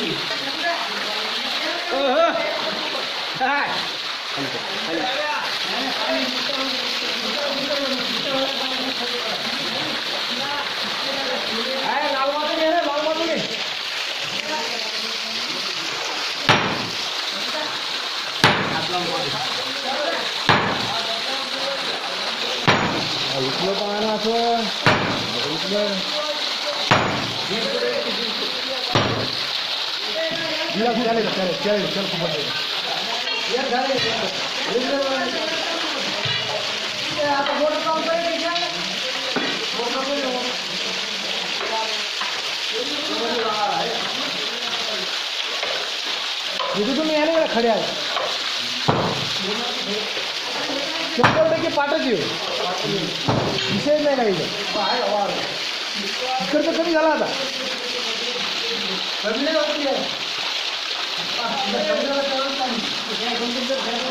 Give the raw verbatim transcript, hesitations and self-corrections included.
उठलं पाहणं असं उठलं चालेल चालेल चालेल चल खूप आता बोट काम करायचं तुम्ही याने का खडे आहे शंभर टक्के पाठच येऊ विषय नाही काही इकडचं कमी झाला आता कमी नाही